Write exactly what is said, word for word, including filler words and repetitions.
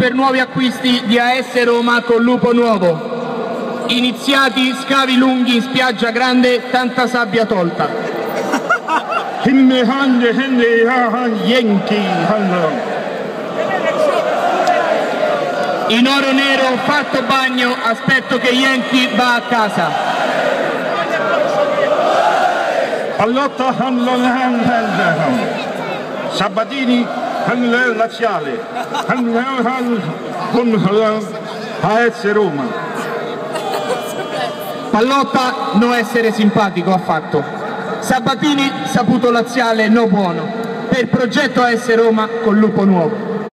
per nuovi acquisti di A S Roma con Lupo Nuovo. Iniziati scavi lunghi in spiaggia grande, tanta sabbia tolta. In oro nero, fatto bagno, aspetto che Yankee va a casa. Pallotta Sabatini laziale con A S Roma. Pallotta non essere simpatico affatto. Sabatini saputo laziale no buono. Per progetto A S Roma con Lupo Nuovo.